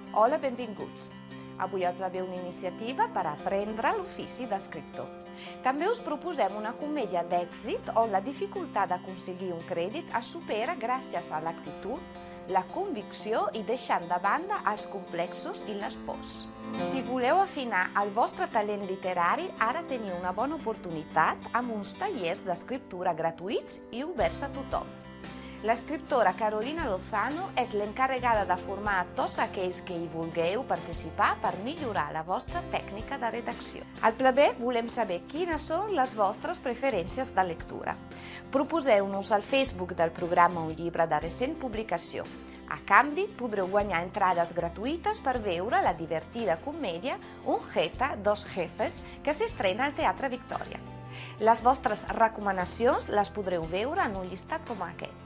Hola, benvinguts. Avui el Pla ve una iniciativa per aprendre l'ofici d'escriptor. També us proposem una comèdia d'èxit on la dificultat d'aconseguir un crèdit es supera gràcies a l'actitud, la convicció i deixant de banda els complexos i les pors. Si voleu afinar el vostre talent literari, ara teniu una bona oportunitat amb uns tallers d'escriptura gratuïts i oberts a tothom. L'escriptora Carolina Lozano és l'encarregada de formar a tots aquells que hi vulgueu participar per millorar la vostra tècnica de redacció. Al Pla B volem saber quines són les vostres preferències de lectura. Proposeu-nos al Facebook del programa un llibre de recent publicació. A canvi, podreu guanyar entrades gratuïtes per veure la divertida comèdia Un jeta, dos jefes, que s'estrena al Teatre Victòria. Les vostres recomanacions les podreu veure en un llistat com aquest.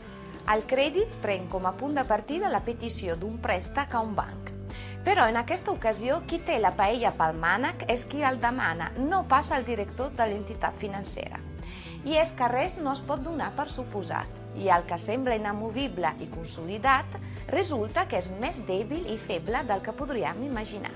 El crèdit pren com a punt de partida la petició d'un préstec a un banc. Però en aquesta ocasió, qui té la paella pel mànec és qui el demana, no pas el director de l'entitat financera. I és que res no es pot donar per suposat, i el que sembla inamovible i consolidat resulta que és més dèbil i feble del que podríem imaginar.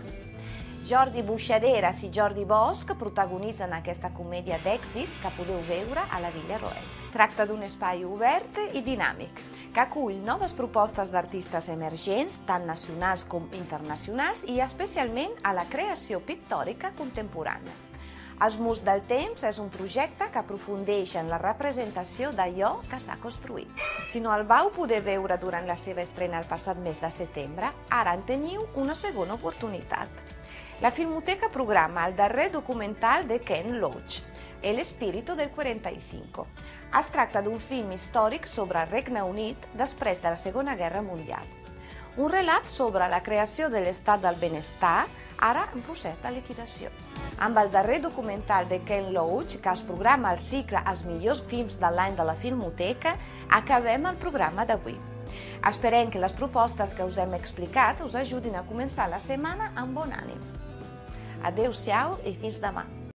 Jordi Buixaderas i Jordi Bosch protagonitzen aquesta comèdia d'èxit que podeu veure a la Villa Roel. Tracta d'un espai obert i dinàmic, que acull noves propostes d'artistes emergents, tant nacionals com internacionals, i especialment a la creació pictòrica contemporània. Els Murs del Temps és un projecte que aprofundeix en la representació d'allò que s'ha construït. Si no el vau poder veure durant la seva estrena el passat mes de setembre, ara en teniu una segona oportunitat. La Filmoteca programa el darrer documental de Ken Loach, El espíritu del 45. Es tracta d'un film històric sobre el Regne Unit després de la Segona Guerra Mundial. Un relat sobre la creació de l'estat del benestar, ara en procés de liquidació. Amb el darrer documental de Ken Loach, que es programa al cicle Els millors films de l'any de la Filmoteca, acabem el programa d'avui. Esperem que les propostes que us hem explicat us ajudin a començar la setmana amb bon ànim. Adéu-siau i fins demà.